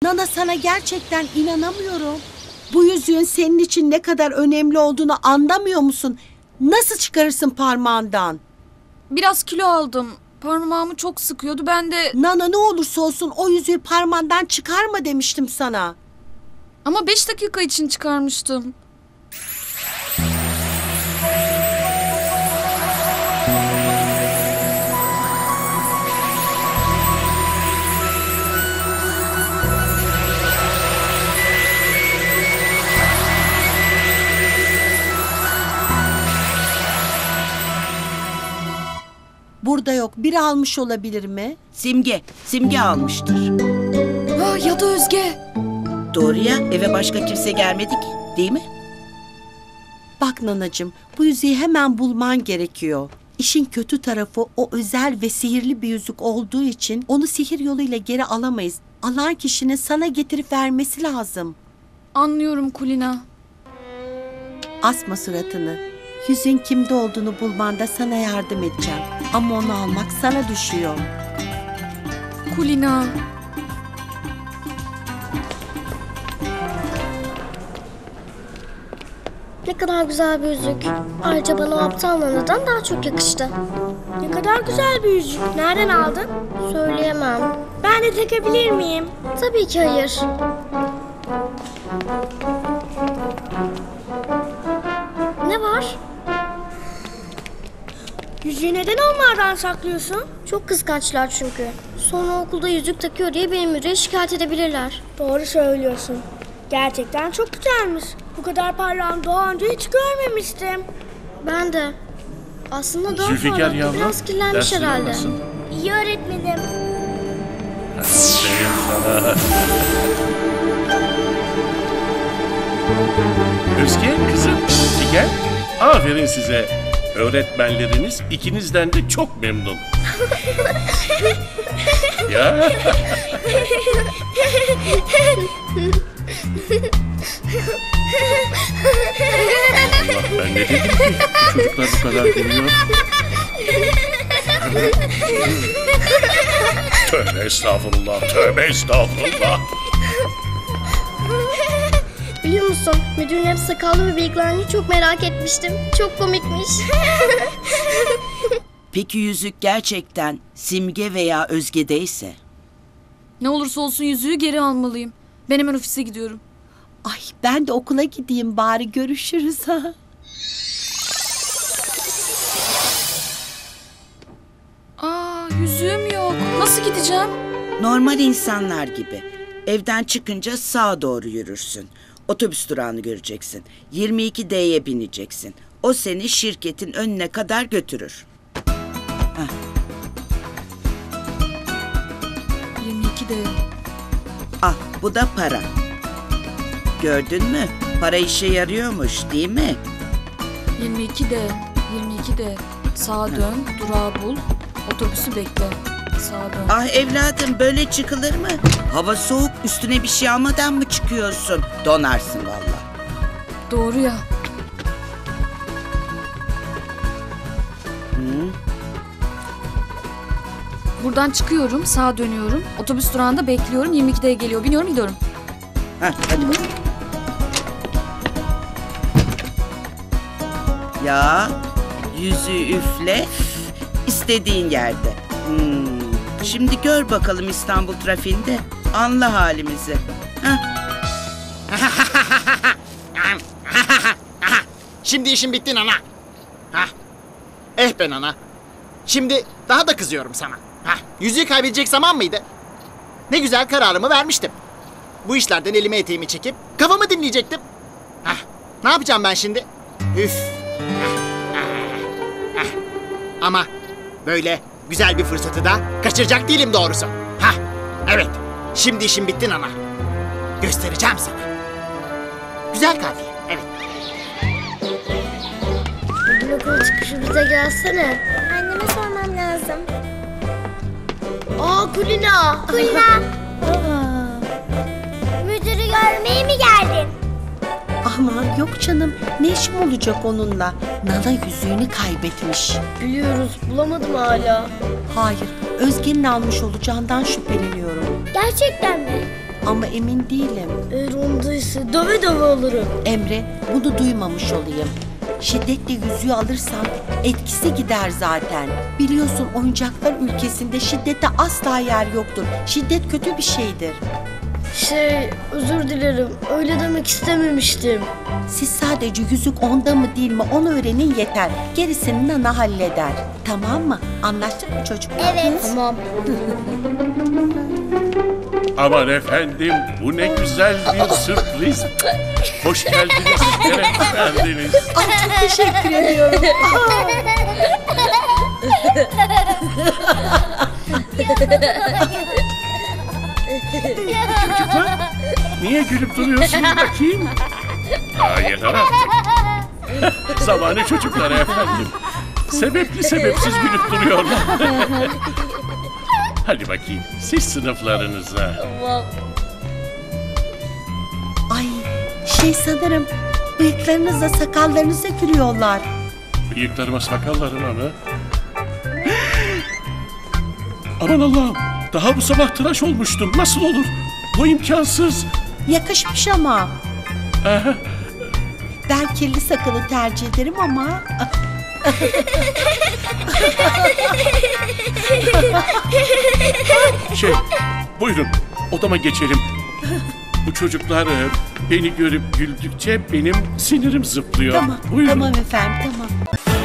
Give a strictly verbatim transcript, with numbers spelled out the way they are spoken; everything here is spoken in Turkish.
Nana, sana gerçekten inanamıyorum. Bu yüzüğün senin için ne kadar önemli olduğunu anlamıyor musun? Nasıl çıkarırsın parmağından? Biraz kilo aldım. Parmağımı çok sıkıyordu. Ben de... Nana, ne olursa olsun o yüzüğü parmağından çıkarma demiştim sana. Ama beş dakika için çıkarmıştım. Burada yok. Biri almış olabilir mi? Simge, Simge almıştır. Ha, ya da Özge. Doğru ya, eve başka kimse gelmedi ki, değil mi? Bak Nanacığım, bu yüzüğü hemen bulman gerekiyor. İşin kötü tarafı, o özel ve sihirli bir yüzük olduğu için onu sihir yoluyla geri alamayız. Alan kişinin sana getirip vermesi lazım. Anlıyorum Kulina. Asma suratını. Yüzüğün kimde olduğunu bulmanda sana yardım edeceğim. Ama onu almak sana düşüyor. Kulina. Ne kadar güzel bir yüzük. Ayrıca bana o aptal Nana'dan daha çok yakıştı. Ne kadar güzel bir yüzük. Nereden aldın? Söyleyemem. Ben de takabilir miyim? Tabii ki hayır. Ne var? Yüzüğü neden onlardan saklıyorsun? Çok kıskançlar çünkü. Sonra okulda yüzük takıyor diye benim müdüre şikayet edebilirler. Doğru söylüyorsun. Gerçekten çok güzelmiş. Bu kadar parlağını daha önce hiç görmemiştim. Ben de. Aslında daha Zülfikar parlak, yavrum, biraz kirlenmiş dersleri herhalde. nasıl? İyi öğretmenim. Aferin sana. Özge kızım, gel. Aferin size. Öğretmenleriniz ikinizden de çok memnun. Ya. Allah, ben ne dedim ki? Çocuklar bu kadar gülüyor. Tövbe estağfurullah, tövbe estağfurullah. Biliyor musun? Müdürün hep sakallı ve bıyıklarını çok merak etmiştim. Çok komikmiş. Peki yüzük gerçekten Simge veya Özge'deyse? Ne olursa olsun yüzüğü geri almalıyım. Ben hemen ofise gidiyorum. Ay, ben de okula gideyim bari, görüşürüz ha. Aa, yüzüğüm yok. Nasıl gideceğim? Normal insanlar gibi. Evden çıkınca sağa doğru yürürsün. Otobüs durağını göreceksin. yirmi iki D'ye bineceksin. O seni şirketin önüne kadar götürür. Heh. yirmi ikide. Al, bu da para. Gördün mü? Para işe yarıyormuş, değil mi? yirmi ikide. yirmi ikide. Sağa dön, durağı bul, otobüsü bekle. Sağa dön. Ah evladım, böyle çıkılır mı? Hava soğuk, üstüne bir şey almadan mı çıkıyorsun? Donarsın vallahi. Doğru ya. Hı? Buradan çıkıyorum, sağa dönüyorum. Otobüs durağında bekliyorum. yirmi ikide geliyor. Biniyorum, gidiyorum. Heh, hadi bakalım. Ya, yüzüğü üfle, istediğin yerde. Hmm. Şimdi gör bakalım İstanbul trafiğinde. Anla halimizi. Heh. Şimdi işin bitti Nana. Hah. Eh be Nana. Şimdi daha da kızıyorum sana. Hah. Yüzüğü kaybedecek zaman mıydı? Ne güzel kararımı vermiştim. Bu işlerden elime eteğimi çekip kafamı dinleyecektim. Hah. Ne yapacağım ben şimdi? Üf. Hah. Hah. Hah. Ama böyle güzel bir fırsatı da kaçıracak değilim doğrusu. Hah. Evet. Şimdi işin bitti Nana. Göstereceğim sana. Güzel kafiye. Evet. Bugün okul çıkışı bize gelsene. Anneme sormam lazım. Aa Kulina. Kulina. Müdürü görmeye mi geldin? Aman yok canım, ne işim olacak onunla? Nana yüzüğünü kaybetmiş. Biliyoruz, bulamadım hala. Hayır, Özge'nin almış olacağından şüpheleniyorum. Gerçekten mi? ama emin değilim. Eğer ondaysa döve döve olurum. Emre, bunu duymamış olayım. Şiddetle yüzüğü alırsan etkisi gider zaten. Biliyorsun oyuncaklar ülkesinde şiddete asla yer yoktur. Şiddet kötü bir şeydir. Şey, özür dilerim. Öyle demek istememiştim. Siz sadece yüzük onda mı değil mi onu öğrenin yeter. Gerisini Nana halleder. Tamam mı? Anlaştık mı çocuklar? Evet. Tamam. Aman efendim, bu ne güzel bir sürpriz. Hoş geldiniz, şeref verdiniz. Ay, çok teşekkür ediyorum. Çocuklar, niye gülüp duruyorsunuz bakayım? Aa, yeter artık. Zamanı çocuklara efendim. Sebepli sebepsiz gülüp duruyorlar. Hadi bakayım, siz sınıflarınıza. Ay, şey sanırım bıyıklarınızla sakallarınıza gülüyorlar. Bıyıklarıma sakallarıma mı? Aman Allah'ım, daha bu sabah tıraş olmuştum. Nasıl olur? Bu imkansız. Yakışmış ama. Aha. Ben kirli sakalı tercih ederim ama. Şey, buyurun odama geçelim. Bu çocuklar e, beni görüp güldükçe benim sinirim zıplıyor. Tamam, Buyurun. tamam efendim, tamam.